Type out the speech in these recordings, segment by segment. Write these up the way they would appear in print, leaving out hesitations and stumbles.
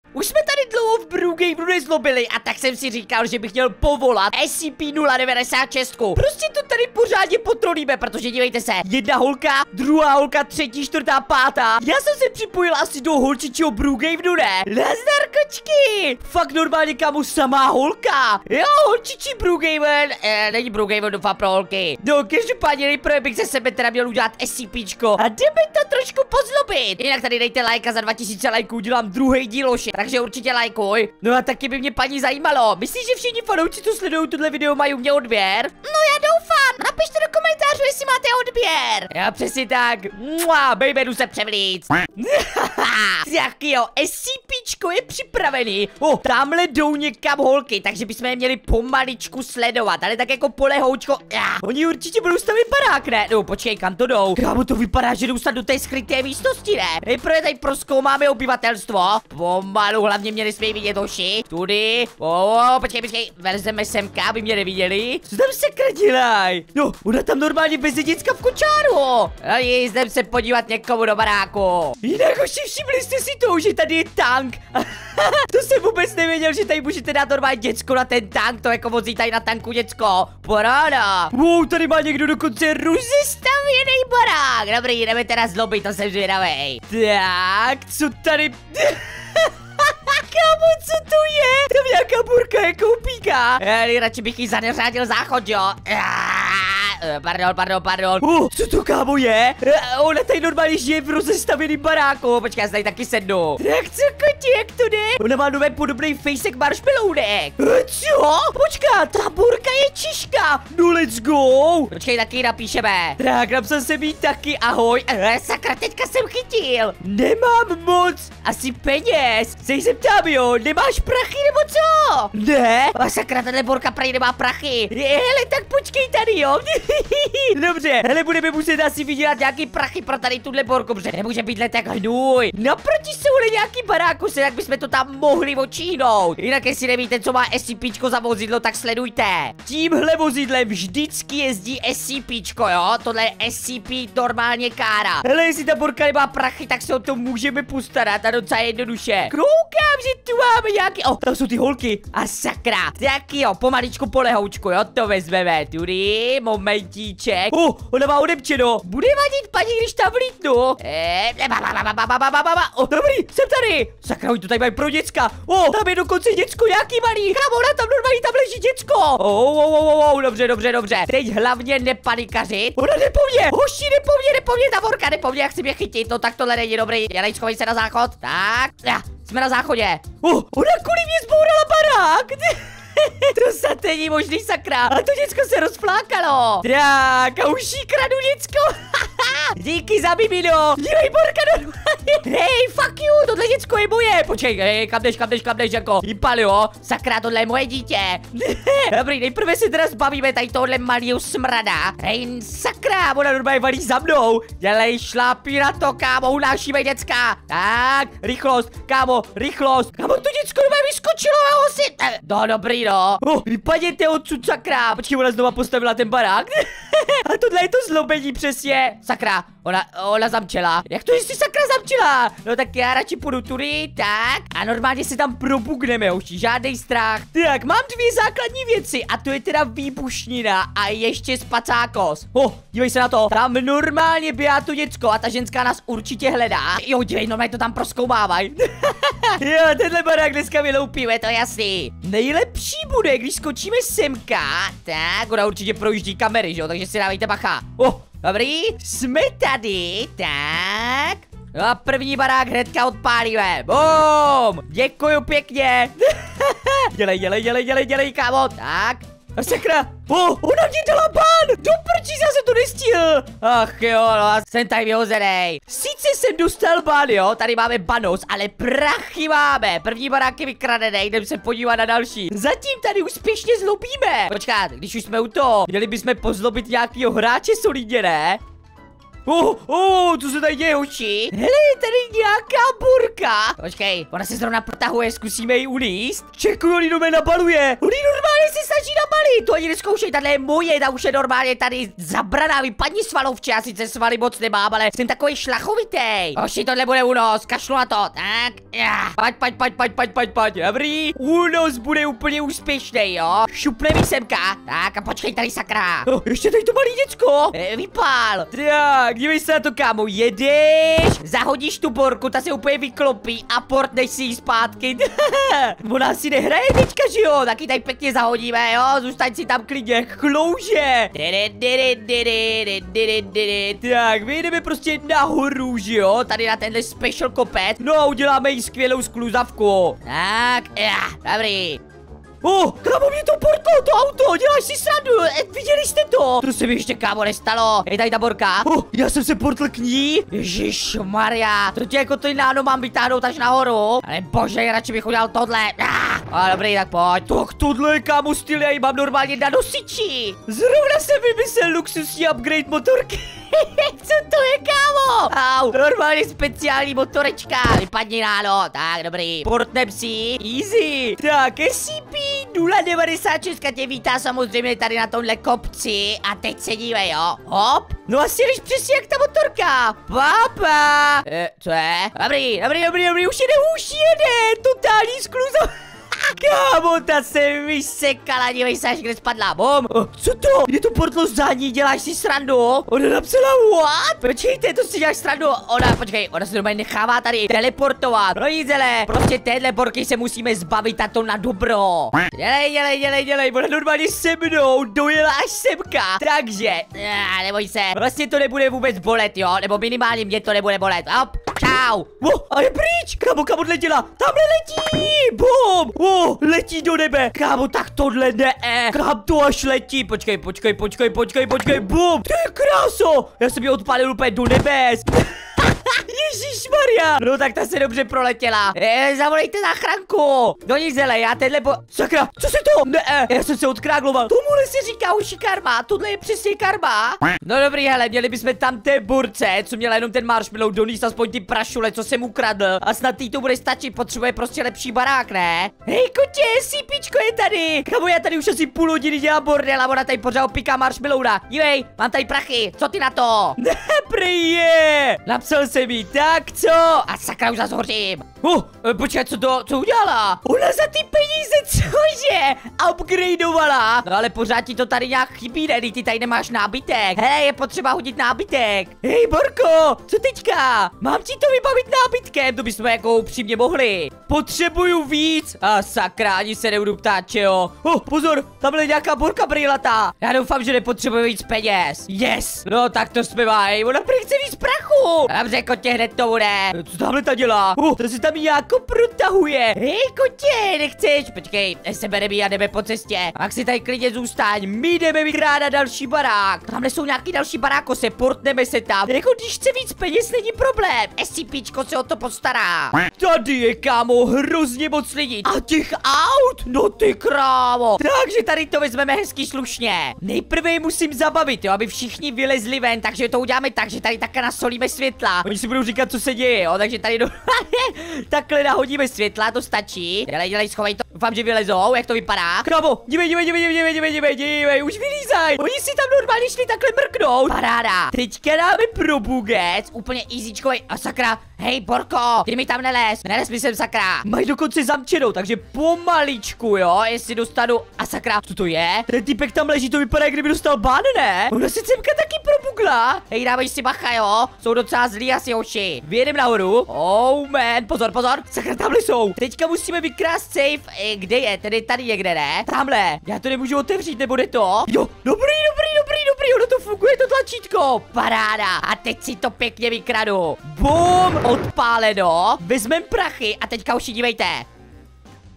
Už jsme tady dlouho v Brookhaven nezlobili a tak jsem si říkal, že bych měl povolat SCP-096. Prostě to tady pořádně potrolíme, protože dívejte se, jedna holka, druhá holka, třetí, čtvrtá, pátá. Já jsem se připojil asi do holčičího Brookhavenu, ne? Nazdar, kočky! Fakt normálně, kámo, samá holka. Jo, holčičí Brookhaven, není Brookhaven, doufám pro holky. No, každopádně nejprve bych se sebe teda měl udělat SCPčko a jdeme to trošku pozlobit. Jinak tady dejte like a za 2000 lajků udělám druhý díl, takže určitě lajkuj. No a taky by mě paní zajímalo. Myslíš, že všichni fanoušci, co sledují tohle video, mají u mě odběr? No já doufám. Napište do komentářů, jestli máte odběr. Já přesně tak. Baby, jdu se převlíct. Tak jo, SCPčko je připravený. Tamhle jdou někam holky, takže bychom je měli pomaličku sledovat, ale tak jako polehoučko. Oni určitě budou stavit barák, ne? No počkej, kam to jdou? Kámo, to vypadá, že jdou snad do té skryté místnosti, ne? Nejprve tady prozkoumáme obyvatelstvo. Pomalu, hlavně mě nesmí vidět hoši. Tudy. Počkej, vezeme semka, aby mě neviděli. Co tam sakra dělaj? No, ona tam normálně bez děcka v kočáru. Jdem se podívat někomu do baráku. Jinak hoši, všimli jste si to, že tady je tank. To jsem vůbec nevěděl, že tady můžete dát normálně děcko na ten tank. To jako vozí tady na tanku děcko. Paráda. Tady má někdo dokonce rozestavěný barák. Dobrý, jdeme teda zlobit, to jsem zvědavej. Tak, co tady... Kámo, co to je? Tam nějaká burka je koupíka. Radši bych jí zaneřádil záchod, jo. Pardon. Co to, kámo, je? Ona tady normálně žije v rozestavěným baráku. Počkej, já se tady taky sednu. Tak co, koti, jak to jde? Ona má nové podobný fejsek marshmallownek. Co? Počká, ta burka je Čiška. No let's go. Počkej, taky napíšeme. Tak, napsal jsem jí taky ahoj. Sakra, teďka jsem chytil. Nemám moc. Asi peněz. Se jí zeptám, jo, nemáš prachy nebo co? Ne? Sakra, tahle burka prý nemá prachy. Hele, tak počkej tady, jo. Dobře, hele, budeme muset asi vydělat nějaký prachy pro tady tuhle borku, protože nemůže být tak hnůj. Naproti jsou nějaký baráku, se jak bychom to tam mohli očíhnout. Jinak jestli nevíte, co má SCPčko za vozidlo, tak sledujte. Tímhle vozidlem vždycky jezdí SCPčko, jo? Tohle je SCP normálně kára. Hele, jestli ta borka nemá prachy, tak se o to můžeme postarat a docela jednoduše. Koukám, že tu máme nějaký... tam jsou ty holky. A sakra. Tak jo, pomaličku polehoučku, jo? To vezmeme. Tudy, momentíček. Ona má odepčeno. Bude vadit paní, když tam vlítnu. Dobrý, jsem tady. Sakra, oni to tady mají pro děcka. Tam je dokonce děcko nějaký malý. Kámo, ona tam normálně tam leží děcko. Dobře. Teď hlavně nepanikařit. Ona jde po mně. Hoši, jde po mně, ta vorka jde po mně, jak chci mě chytit. No tak tohle není dobrý. Dělej, schovej se na záchod. Tak, jsme na záchodě. Ona kvůli mě zbourala barák. To snad není možný, sakra. A to děcko se rozflákalo. Tak, a už jí kradu děcko. Díky za mimino. Dívej, borka normálně. Hej, fuck you, tohle děcko je moje. Počkej, kam jdeš, jako. Vypal, jo. Sakra, tohle je moje dítě. Dobrý, nejprve se teda zbavíme tady tohle malýho smrada. Hej, sakra, ona normálně valí za mnou. Dělej, šlápí na to, kámo, unášíme děcka. Tak, rychlost, kámo. Kámo, to děcko normálně vyskočilo a si. No, dobrý, no. Vypadněte odsud, sakra. Počkej, ona znova postavila ten barák. A tohle je to zlobení přesně. Sakra, ona zamčela. Jak to, že jsi sakra zamčela? No tak já radši půjdu tudy, tak. A normálně se tam probugneme, už žádnej strach. Tak, mám dvě základní věci. A to je teda výbušnina a ještě spacákos. Dívej se na to. Tam normálně běhá to děcko a ta ženská nás určitě hledá. Jo, dívej, normálně to tam prozkoumávaj. Jo, tenhle barák dneska vyloupíme, to je jasný. Nejlepší bude, když skočíme semka. Tak, ona určitě projíždí kamery, že jo, takže si dávejte bacha. Dobrý, jsme tady, tak. A první barák hnedka odpálíme. Bum, děkuju pěkně. Dělej, kámo, tak. A sakra, ona mě dala ban. Do prčí, zase to nestihl. Ach jo, no, jsem tady vyhozenej. Sice jsem dostal ban, jo, tady máme banos, ale prachy máme. První barák je vykradený, jdem se podívat na další. Zatím tady úspěšně zlobíme. Počkat, když už jsme u toho, měli bychom pozlobit nějakýho hráče solidně, ne? Co se tady děje, hoši? Hele, je tady nějaká burka. Počkej, ona se zrovna protahuje, zkusíme ji uníst. Čekuju, oni do mě nabaluje. Oni normálně se snaží nabalit. To ani neskoušej, tahle je moje, ta už je normálně tady zabraná. Vypadni svalovče, já sice svaly moc nemám, ale jsem takový šlachovitej. Hoši, tohle bude únos, kašlu na to. Tak, pojď. Dobrý, únos bude úplně úspěšný, jo. Šupne mi semka. Tak a počkej tady, sakra. Ještě tady to malý děcko. Vypál. Tak, dívej se na to, kámo. Jedeš, zahodíš tu borku, ta se úplně vyklopí a portneš si ji zpátky. Ona si nehraje teďka, že jo? Taky tady pěkně zahodíme, jo? Zůstaň si tam klidně, chlouže. Tak, my jdeme prostě nahoru, že jo? Tady na tenhle special kopec. No a uděláme jí skvělou skluzavku. Tak, dobrý. Kámo, mě to portlo, to auto, děláš si srandu, viděli jste to? To se mi ještě, kámo, nestalo. Je tady ta borka. Já jsem se portl k ní. Ježišmarja, to tě jako to náno mám vytáhnout až nahoru. Ale bože, radši bych udělal tohle. Dobrý, tak pojď. Tak tohle, kámo, styl, já ji mám normálně na nosiči. Zrovna jsem vymyslel luxusní upgrade motorky. Co to je, kámo? Normálně speciální motorečka. Vypadni ráno, tak dobrý. Portnem si, easy. Tak, SCP-096 tě vítá samozřejmě tady na tomhle kopci. A teď se dívej, jo. Hop. No asi jdeš přesně jak ta motorka. Papa. Co je? Dobrý, už jede. Totální skluzo. Kámo, ta se vysekala, dívej se, až kde spadla, bom. Co to? Je to portlo za ní, děláš si srandu? Ona napsala what? Počkejte, to si děláš srandu. Ona se normálně nechává tady teleportovat. No jízele, prostě téhle borky se musíme zbavit a to na dobro. Dělej, ona normálně se mnou dojela až semka. Takže, neboj se, vlastně to nebude vůbec bolet, jo, nebo minimálně mě to nebude bolet. Hop. Čau. A je pryč. Kámo, kam odletěla? Tamhle letí. Bum. Letí do nebe. Kámo, tak tohle ne. Kam to až letí? Počkej. Bum. To je kráso. Já jsem ji odpálil úplně do nebes. Ježišmarja. No tak ta se dobře proletěla. Zavolejte záchranku. Do ní zele, já tenhle Sakra, co se to? Ne, já jsem se odkrágloval. Tomuhle se říká už karma, tohle je přesně karma. No dobrý, hele, měli bychom tam té burce, co měla jenom ten marshmallow, doníst aspoň ty prašule, co jsem ukradl. A snad jí to bude stačit, potřebuje prostě lepší barák, ne? Hej, kotě, sípičko je tady. Kamo, já tady už asi půl hodiny dělám bordel a ona tady pořád opíká marshmallowa. Dívej, mám tady prachy, co ty na to? Ne, prý. Napsal jsem jí, tak co? A sakra, už zase hořím. Počkej, co udělala? Ona za ty peníze, cože? Upgradeovala. No ale pořád ti to tady nějak chybí, ne? Ty tady nemáš nábytek. Hej, je potřeba hodit nábytek. Hej, Borko, co teďka? Mám ti to vybavit nábytkem, to bychom jako upřímně mohli. Potřebuju víc. A sakra, ani se nebudu ptát, čeho. Pozor, tamhle je nějaká borka brýlatá. Já doufám, že nepotřebuje víc peněz. Yes. No tak to jsme mají. Ona chce víc prachu. Dobře, kotě, hned to bude. Co tamhle ta dělá? To se tam jako protahuje. Hej, kotě, nechceš? Počkej, sebereme a jdeme po cestě. Pak si tady klidně zůstaň. My jdeme vykrádat další barák. Tamhle jsou nějaký další baráko, se portneme se tam. Jako když chce víc peněz, není problém. SCPčko se o to postará. Tady je, kámo, hrozně moc lidí. A těch aut? No ty krávo. Takže tady to vezmeme hezky slušně. Nejprve je musím zabavit, jo, aby všichni vylezli ven, takže to uděláme tak, že tady takhle nasolíme světla. Oni si budou říkat, co se děje, jo, takže tady takhle nahodíme světla, to stačí. Dělej, schovej to. Doufám, že vylezou, jak to vypadá. Krávo, dívej, už vylízaj. Oni si tam normálně šli takhle mrknout. Paráda. Teďka dáme pro bugec, úplně easyčkovej. A sakra, hej, Borko, ty mi tam nelez mi sem, sakra. Mají dokonce zamčenou, takže pomaličku, jo, jestli dostanu. A sakra, co to je? Ten typek tam leží, to vypadá, jak kdyby dostal ban, ne? Ona se semka taky probugla. Hej, dávej si bacha, jo, jsou docela zlí asi hoši. Vyjedem nahoru. Oh man, pozor, sakra, tamhle jsou. Teďka musíme vykrást safe. Kde je? Tedy tady někde, ne? Tamhle. Já to nemůžu otevřít, nebo jde to? Jo, dobrý, ono to funguje, to tlačítko. Paráda. A teď si to pěkně vykradu. Bum, odpáleno. Vezmem prachy a teďka už dívejte.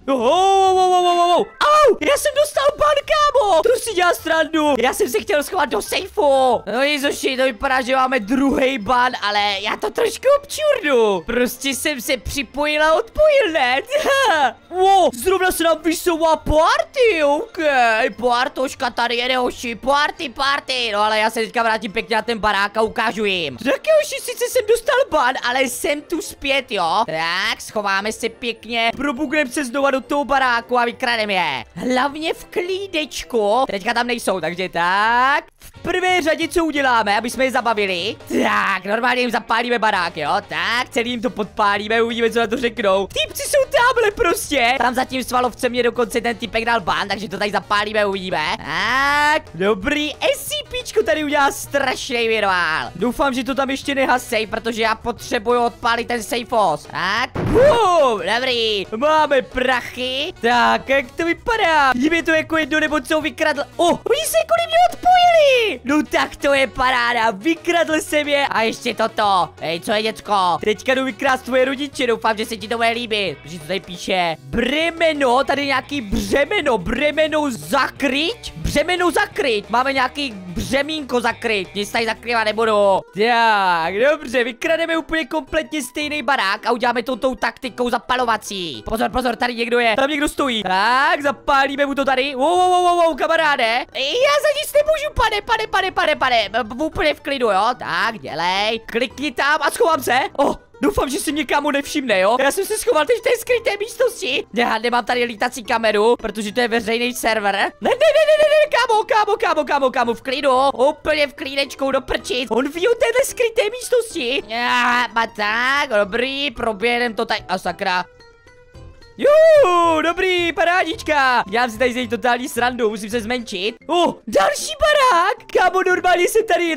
Au, já jsem dostal ban, kámo. To si dělá srandu. Já jsem se chtěl schovat do sejfu. No ježiši, to vypadá, že máme druhý ban, ale já to trošku občurnu. Prostě jsem se připojil a odpojil, ne? Zrovna se nám vysouvala party, ok. Partoška tady jede, hoši, party. No ale já se teďka vrátím pěkně na ten barák a ukážu jim. Tak hoši, sice jsem dostal ban, ale jsem tu zpět, jo. Tak, schováme se pěkně, probugneme se znova do toho baráku a vykrademe je. Hlavně v klídečku. Teďka tam nejsou, takže tak. V prvé řadě co uděláme, aby jsme je zabavili? Tak, normálně jim zapálíme barák, jo. Tak, celý jim to podpálíme, uvidíme, co na to řeknou. Týpci jsou tamhle prostě. Tam za tím svalovcem mě dokonce ten typek dal ban, takže to tady zapálíme, uvidíme. Tak, dobrý, SCPčko tady udělá strašný virvál. Doufám, že to tam ještě nehasej, protože já potřebuju odpálit ten sejfos. Tak, dobrý, máme prachy. Tak, jak to vypadá? Je to jako jedno nebo co vykradl. Oni se kvůli mě odpojili. No tak to je paráda, vykradl jsem je a ještě toto. Hej, co je, děcko? Teďka jdu vykrást tvoje rodiče, doufám, že se ti to bude líbit. Protože to tady píše bremeno, tady nějaký bremeno zakryť. Máme nějaký břemínko zakryť, nic tady zakrývat nebudu. Tak, dobře, vykrademe úplně kompletně stejný barák a uděláme to tou taktikou zapalovací. Pozor, tady někdo je, tam někdo stojí. Tak, zapálíme mu to tady. Kamaráde. Já za nic nemůžu, pane. Úplně v klidu, jo. Tak, dělej. Klikni tam a schovám se. Doufám, že si mě kámo nevšimne, jo? Já jsem se schoval teď v té skryté místnosti. Já nemám tady lítací kameru, protože to je veřejný server. Ne, kámo, v klidu. Úplně v klídečku do prčic. On ví o téhle skryté místnosti. Tak, dobrý, proběhnem to tady. A sakra. Dobrý, parádička. Já si tady z něj totální srandu, musím se zmenšit. Další barák. Kámo, normálně jsem tady.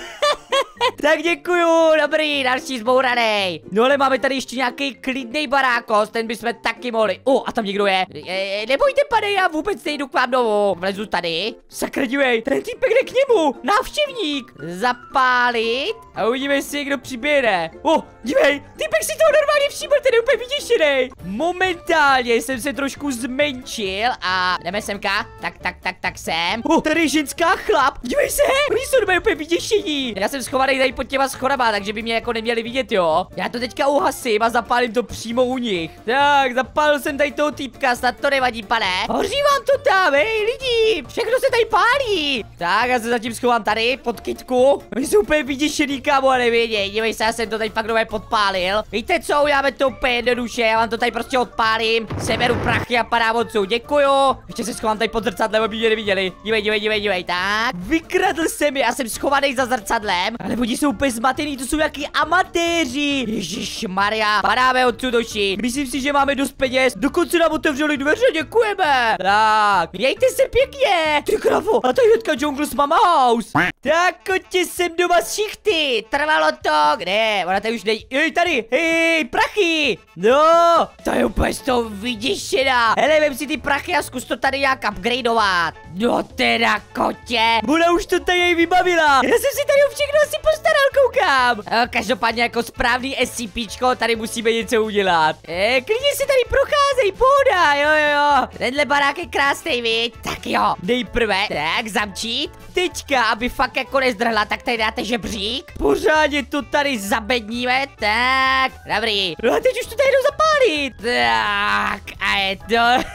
Tak děkuju, dobrý, další zbouranej. No ale máme tady ještě nějaký klidný barákos, ten bychom taky mohli. A tam někdo je. Nebojte, pane, já vůbec nejdu k vám domů. Vlezu tady. Sakra, dívej, ten týpek jde k němu. Návštěvník. Zapálit. A uvidíme, jestli někdo přiběhne. Dívej, týpek si toho normálně všiml, ten je úplně vyděšený. Momentálně jsem se trošku zmenšil a jdeme semka. Tak sem. Tady je ženská chlap. Dívej se, oni jsou doma úplně vyděšení. Já jsem schovaný tady pod těma schodama, takže by mě jako neměli vidět, jo. Já to teďka uhasím a zapálím to přímo u nich. Tak, zapálil jsem tady toho týpka, snad to nevadí, pane. Hoří vám to tam, hej, lidi, všechno se tady pálí. Tak, já se zatím schovám tady, pod kytku. Oni jsou úplně vyděšený, kámo, a nevěděj. Dívej se, já jsem to tady fakt nové podpálil. Víte co, uděláme to úplně jednoduše, já vám to tady prostě odpálím. Seberu prachy a padám odsud, děkuju. Ještě se schovám tady pod zrcadlem, aby mě neviděli. Dívej, tak. Vykradl jsem je, já jsem schovaný za zrcadlem. Ale oni jsou úplně zmatený, to jsou nějaký amatéři. Ježišmarja, padáme odsud, doši. Myslím si, že máme dost peněz. Dokonce nám otevřeli dveře, děkujeme. Tak, mějte se pěkně. Ty kravo, a to je hnedka Jungles Mama House. Tak, koťte sem doma z šichty. Trvalo to, kde? Ona tady už nej... tady, hej, prachy. No, to je úplně z toho vyděšená. Hele, vem si ty prachy a zkus to tady nějak upgradeovat. No teda, kotě. Ona už to tady vybavila. Já jsem si tady o všechno asi postaral, koukám. Každopádně jako správný SCPčko, tady musíme něco udělat. Klidně si tady procházej, pohoda, jo. Tenhle barák je krásný, viď? Tak jo, nejprve, tak zamčít. Teďka, aby fakt jako nezdrhla, tak tady dáte žebřík. Pořádně to tady zabedníme, tak, dobrý. No a teď už to tady jdu zapálit. Tak, a je to...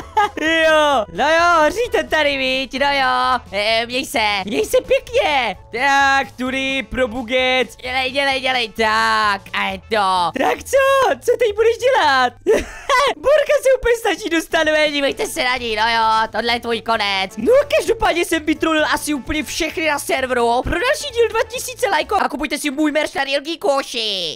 No jo, hoříte tady, viď, no jo. Měj se pěkně. Tak, tudy, pro bugec. Dělej, tak, a je to. Tak co teď budeš dělat? Borka se úplně snaží dostat, dívejte se na ní, no jo, tohle je tvůj konec. No každopádně jsem vytrolil asi úplně všechny na serveru. Pro další díl 2000 lajků a kupujte si můj merch na Real Geekoši.